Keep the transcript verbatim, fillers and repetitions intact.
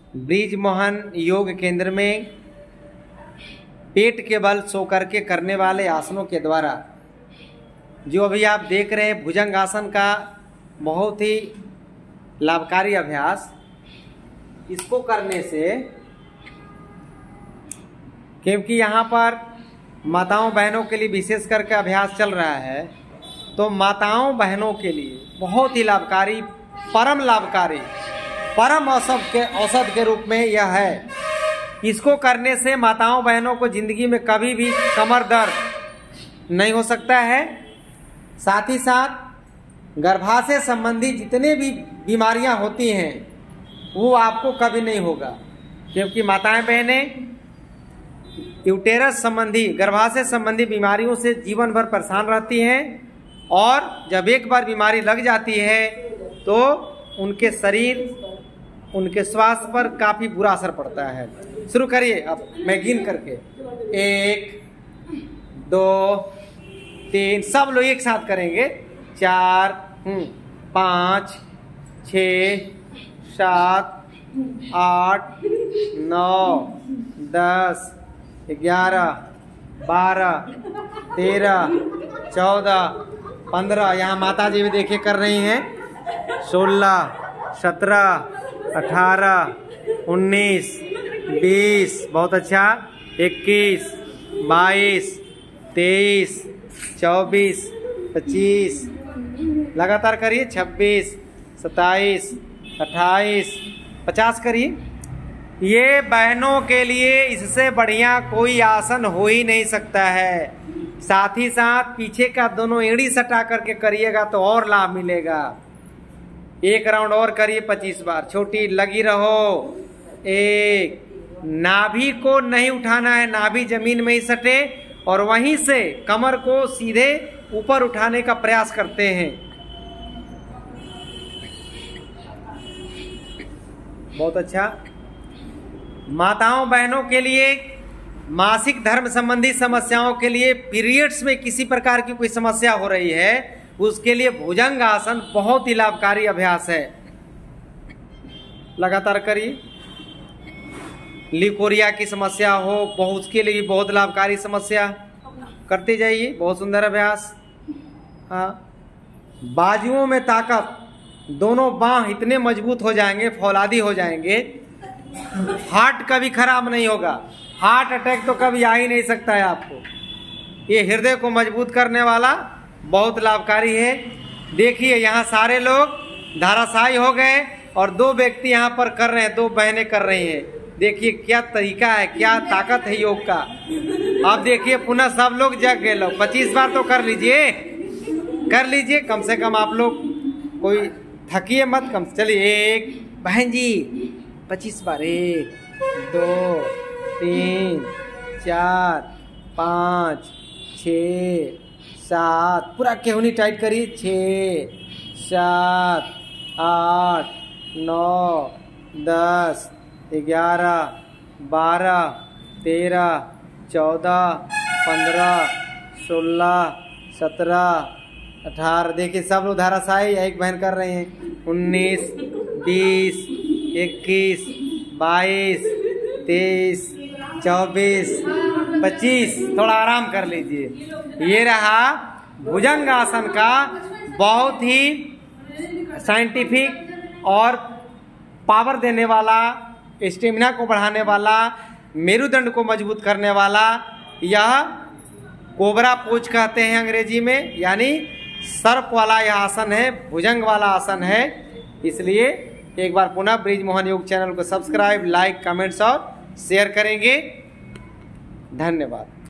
Bridge Mohan योग केंद्र में पेट के बल सो करके करने वाले आसनों के द्वारा जो अभी आप देख रहे हैं भुजंग आसन का बहुत ही लाभकारी अभ्यास, इसको करने से, क्योंकि यहाँ पर माताओं बहनों के लिए विशेष करके अभ्यास चल रहा है, तो माताओं बहनों के लिए बहुत ही लाभकारी, परम लाभकारी, परम औषध के औषध के रूप में यह है। इसको करने से माताओं बहनों को जिंदगी में कभी भी कमर दर्द नहीं हो सकता है। साथ ही साथ गर्भाशय संबंधी जितने भी बीमारियां होती हैं वो आपको कभी नहीं होगा, क्योंकि माताएं बहनें यूटेरस संबंधी, गर्भाशय संबंधी बीमारियों से जीवन भर परेशान रहती हैं, और जब एक बार बीमारी लग जाती है तो उनके शरीर, उनके स्वास्थ्य पर काफी बुरा असर पड़ता है। शुरू करिए अब, मैं गिन करके, एक, दो, तीन, सब लोग एक साथ करेंगे, चार, पाँच, छ, सात, आठ, नौ, दस, ग्यारह, बारह, तेरह, चौदह, पंद्रह, यहाँ माता जी भी देखिए कर रही हैं, सोलह, सत्रह, अठारह, उन्नीस, बीस, बहुत अच्छा, इक्कीस, बाईस, तेईस, चौबीस, पच्चीस, लगातार करिए, छब्बीस, सत्ताईस, अट्ठाईस, पचास करिए। ये बहनों के लिए इससे बढ़िया कोई आसन हो ही नहीं सकता है। साथ ही साथ पीछे का दोनों एड़ी सटा करके करिएगा तो और लाभ मिलेगा। एक राउंड और करिए, पच्चीस बार, छोटी लगी रहो। एक, नाभि को नहीं उठाना है, नाभि जमीन में ही सटे, और वहीं से कमर को सीधे ऊपर उठाने का प्रयास करते हैं। बहुत अच्छा। माताओं बहनों के लिए मासिक धर्म संबंधी समस्याओं के लिए, पीरियड्स में किसी प्रकार की कोई समस्या हो रही है, उसके लिए भुजंग आसन बहुत ही लाभकारी अभ्यास है। लगातार करिए। लिकोरिया की समस्या हो, बहुत उसके लिए बहुत लाभकारी समस्या, करते जाइए, बहुत सुंदर अभ्यास। हाँ, बाजुओं में ताकत, दोनों बाह इतने मजबूत हो जाएंगे, फौलादी हो जाएंगे, हार्ट कभी खराब नहीं होगा। हार्ट अटैक तो कभी आ ही नहीं सकता है आपको। ये हृदय को मजबूत करने वाला बहुत लाभकारी है। देखिए यहाँ सारे लोग धाराशायी हो गए और दो व्यक्ति यहाँ पर कर रहे हैं, दो बहनें कर रही हैं। देखिए क्या तरीका है, क्या ताकत है योग का। अब देखिए पुनः सब लोग जग गए। लोग पच्चीस बार तो कर लीजिए, कर लीजिए कम से कम। आप लोग कोई थकिए मत, कम। चलिए, एक बहन जी पच्चीस बार, एक, दो, तीन, चार, पाँच, छ, सात, पूरा केहूनी टाइट करिए, छ, सात, आठ, नौ, दस, ग्यारह, बारह, तेरह, चौदह, पंद्रह, सोलह, सत्रह, अठारह। देखिए सब लोग धाराशायी, एक बहन कर रहे हैं। उन्नीस, बीस, इक्कीस, बाईस, तेईस, चौबीस, पच्चीस। थोड़ा आराम कर लीजिए। ये रहा भुजंग आसन का बहुत ही साइंटिफिक और पावर देने वाला, स्टेमिना को बढ़ाने वाला, मेरुदंड को मजबूत करने वाला, यह कोबरा पोज कहते हैं अंग्रेजी में, यानी सर्प वाला यह आसन है, भुजंग वाला आसन है। इसलिए एक बार पुनः ब्रिज मोहन योग चैनल को सब्सक्राइब, लाइक, कमेंट्स और शेयर करेंगे। धन्यवाद।